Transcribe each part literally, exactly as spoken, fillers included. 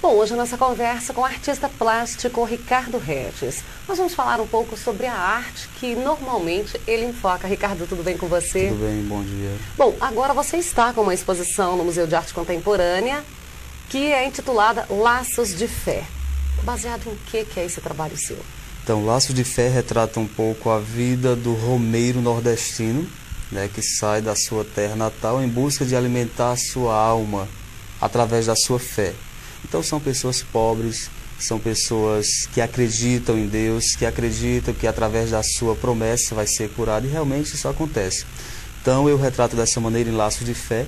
Bom, hoje a nossa conversa com o artista plástico Ricardo Regis. Nós vamos falar um pouco sobre a arte que normalmente ele enfoca. Ricardo, tudo bem com você? Tudo bem, bom dia. Bom, agora você está com uma exposição no Museu de Arte Contemporânea que é intitulada Laços de Fé. Baseado em que, que é esse trabalho seu? Então, Laços de Fé retrata um pouco a vida do romeiro nordestino, né, que sai da sua terra natal em busca de alimentar a sua alma através da sua fé. Então são pessoas pobres, são pessoas que acreditam em Deus, que acreditam que através da sua promessa vai ser curado, e realmente isso acontece. Então eu retrato dessa maneira em Laços de Fé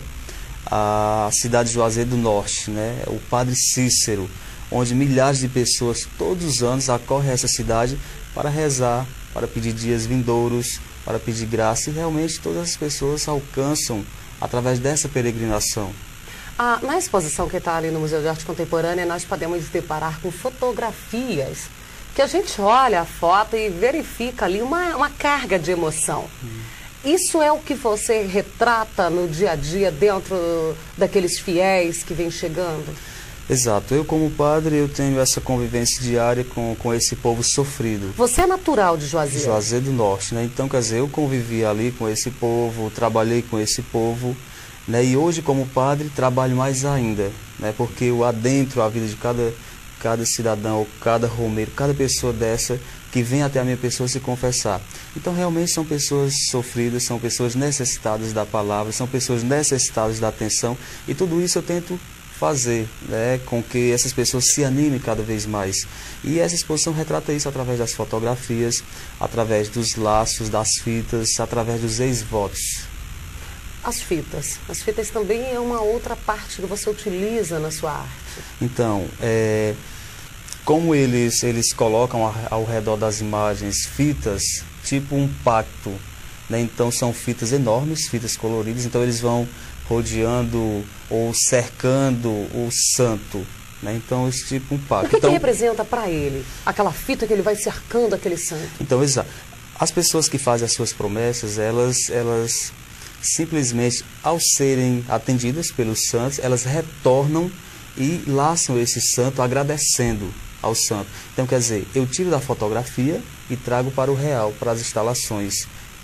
a cidade de Juazeiro do Norte, né, o Padre Cícero, onde milhares de pessoas todos os anos acorrem a essa cidade para rezar, para pedir dias vindouros, para pedir graça, e realmente todas as pessoas alcançam através dessa peregrinação. Ah, na exposição que está ali no Museu de Arte Contemporânea, nós podemos nos deparar com fotografias que a gente olha a foto e verifica ali uma, uma carga de emoção. Hum. Isso é o que você retrata no dia a dia dentro daqueles fiéis que vêm chegando? Exato. Eu, como padre, eu tenho essa convivência diária com, com esse povo sofrido. Você é natural de Juazeiro? Juazeiro do Norte, né? Então, quer dizer, eu convivi ali com esse povo, trabalhei com esse povo, né? E hoje, como padre, trabalho mais ainda, né? Porque eu adentro a vida de cada, cada cidadão, cada romeiro, cada pessoa dessa que vem até a minha pessoa se confessar. Então, realmente são pessoas sofridas, são pessoas necessitadas da palavra, são pessoas necessitadas da atenção, e tudo isso eu tento fazer, né, com que essas pessoas se animem cada vez mais. E essa exposição retrata isso através das fotografias, através dos laços, das fitas, através dos ex-votos. As fitas. As fitas também é uma outra parte que você utiliza na sua arte. Então, é, como eles, eles colocam ao, ao redor das imagens fitas, tipo um pacto, né? Então são fitas enormes, fitas coloridas, então eles vão rodeando ou cercando o santo, né? Então esse tipo um pacto. O que, então, que representa para ele aquela fita que ele vai cercando aquele santo? Então, exato. As pessoas que fazem as suas promessas, elas, elas simplesmente, ao serem atendidas pelos santos, elas retornam e laçam esse santo agradecendo ao santo. Então, quer dizer, eu tiro da fotografia e trago para o real, para as instalações.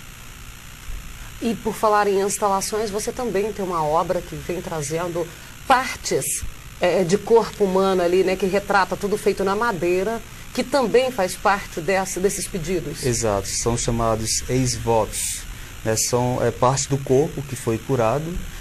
E por falar em instalações, você também tem uma obra que vem trazendo partes é, de corpo humano ali, né, que retrata tudo feito na madeira, que também faz parte dessa, desses pedidos. Exato, são chamados ex-votos, né, são é, parte do corpo que foi curado,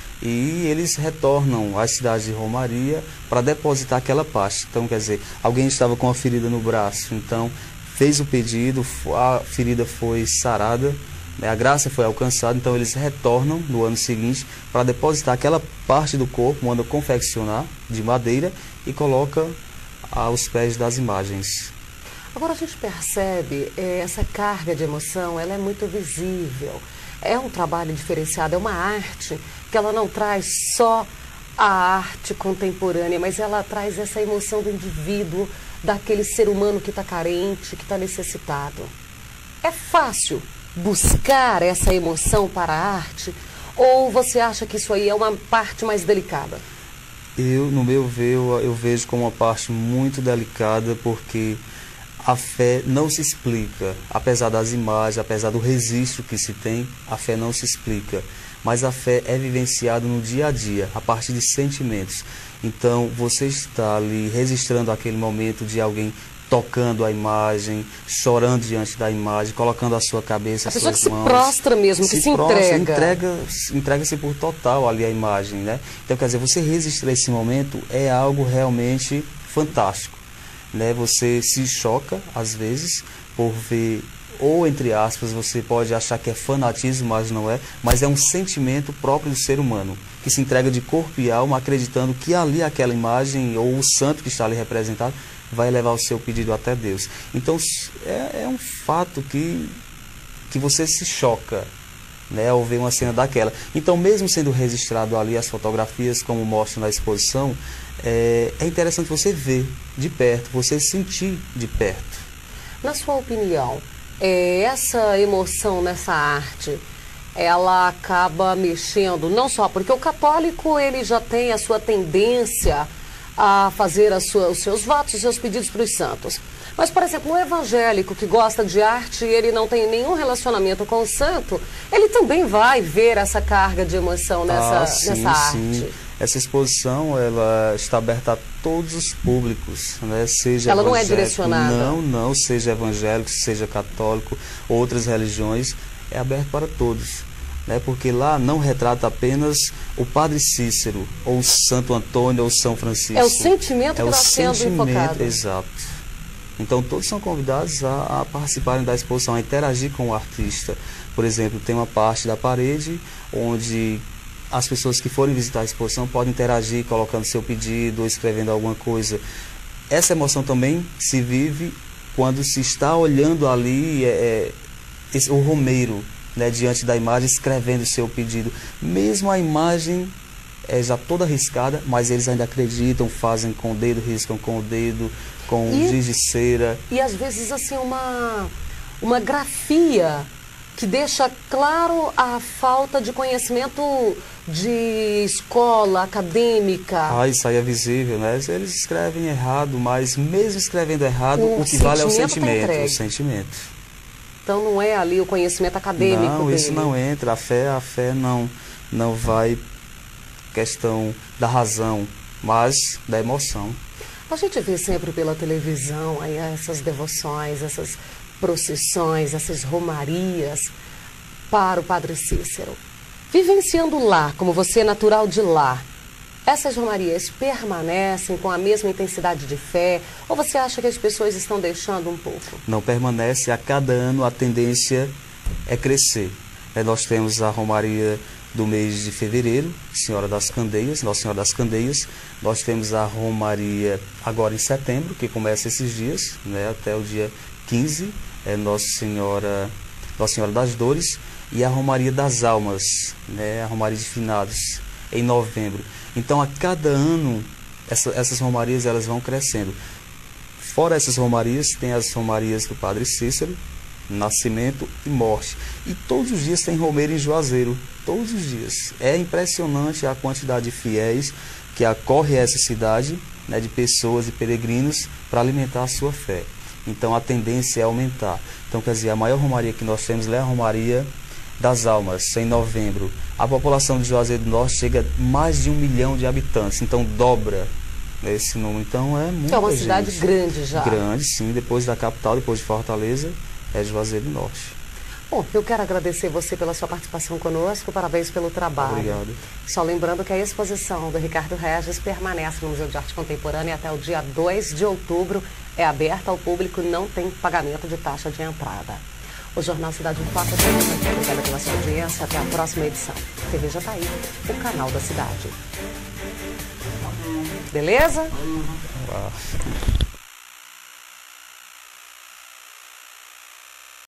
e eles retornam à cidade de Romaria para depositar aquela parte. Então, quer dizer, alguém estava com uma ferida no braço, então fez o pedido, a ferida foi sarada, a graça foi alcançada, então eles retornam no ano seguinte para depositar aquela parte do corpo, mandam confeccionar de madeira e coloca aos pés das imagens. Agora a gente percebe é, essa carga de emoção, ela é muito visível. É um trabalho diferenciado, é uma arte que ela não traz só a arte contemporânea, mas ela traz essa emoção do indivíduo, daquele ser humano que está carente, que está necessitado. É fácil buscar essa emoção para a arte, ou você acha que isso aí é uma parte mais delicada? Eu, no meu ver, eu, eu vejo como uma parte muito delicada, porque a fé não se explica, apesar das imagens, apesar do registro que se tem, a fé não se explica, mas a fé é vivenciada no dia a dia, a partir de sentimentos. Então, você está ali registrando aquele momento de alguém tocando a imagem, chorando diante da imagem, colocando a sua cabeça, a pessoa suas que mãos. Se prostra mesmo, que se, se prostra, entrega. entrega. Entrega-se por total ali a imagem, né? Então, quer dizer, você registrar esse momento é algo realmente fantástico, né? Você se choca, às vezes, por ver, ou entre aspas, você pode achar que é fanatismo, mas não é, mas é um sentimento próprio do ser humano, que se entrega de corpo e alma, acreditando que ali aquela imagem, ou o santo que está ali representado, vai levar o seu pedido até Deus. Então, é, é um fato que, que você se choca, né, ao ver uma cena daquela. Então, mesmo sendo registrado ali as fotografias, como mostra na exposição, é, é interessante você ver de perto, você sentir de perto. Na sua opinião, é, essa emoção nessa arte, ela acaba mexendo, não só porque o católico ele já tem a sua tendência a fazer a sua, os seus votos, os seus pedidos para os santos. Mas, por exemplo, um evangélico que gosta de arte e ele não tem nenhum relacionamento com o santo, ele também vai ver essa carga de emoção nessa, ah, sim, nessa arte. Sim. Essa exposição, ela está aberta a todos os públicos, né? Seja ela não é direcionada? Não, não, seja evangélico, seja católico, outras religiões, é aberto para todos. Né? Porque lá não retrata apenas o Padre Cícero, ou o Santo Antônio, ou São Francisco. É o sentimento é que está sendo enfocado. Exato. Então todos são convidados a, a participarem da exposição, a interagir com o artista. Por exemplo, tem uma parte da parede onde as pessoas que forem visitar a exposição podem interagir, colocando seu pedido, ou escrevendo alguma coisa. Essa emoção também se vive quando se está olhando ali é, esse, o romeiro, né, diante da imagem, escrevendo seu pedido. Mesmo a imagem é já toda riscada, mas eles ainda acreditam, fazem com o dedo, riscam com o dedo, com e, giz de cera. E às vezes assim uma, uma grafia que deixa claro a falta de conhecimento de escola acadêmica. Ah, isso aí é visível, né? Eles escrevem errado, mas mesmo escrevendo errado, o, o que vale é o sentimento. sentimento, o sentimento. Então não é ali o conhecimento acadêmico Não, dele. isso não entra. A fé, a fé não, não vai questão da razão, mas da emoção. A gente vê sempre pela televisão aí essas devoções, essas procissões, essas romarias para o Padre Cícero. Vivenciando lá, como você é natural de lá, essas romarias permanecem com a mesma intensidade de fé? Ou você acha que as pessoas estão deixando um pouco? Não, permanece. A cada ano a tendência é crescer. É, nós temos a romaria do mês de fevereiro, Senhora das Candeias, Nossa Senhora das Candeias. Nós temos a romaria agora em setembro, que começa esses dias, né, até o dia quinze, é Nossa Senhora, Nossa Senhora das Dores. E a romaria das almas, né, a romaria de finados, em novembro. Então, a cada ano, essa, essas romarias elas vão crescendo. Fora essas romarias, tem as romarias do Padre Cícero, nascimento e morte. E todos os dias tem romeiro em Juazeiro, todos os dias. É impressionante a quantidade de fiéis que acorre a essa cidade, né, de pessoas e peregrinos para alimentar a sua fé. Então, a tendência é aumentar. Então, quer dizer, a maior romaria que nós temos é a romaria das almas, em novembro. A população de Juazeiro do Norte chega a mais de um milhão de habitantes, então dobra esse número. Então é muita É uma gente. cidade grande já. Grande, sim. Depois da capital, depois de Fortaleza, é Juazeiro do Norte. Bom, eu quero agradecer você pela sua participação conosco, parabéns pelo trabalho. Obrigado. Só lembrando que a exposição do Ricardo Regis permanece no Museu de Arte Contemporânea até o dia dois de outubro, é aberta ao público, não tem pagamento de taxa de entrada. O Jornal Cidade em Foco é muito obrigada pela sua audiência. Até a próxima edição. T V Jataí, o canal da cidade. Beleza? Uau.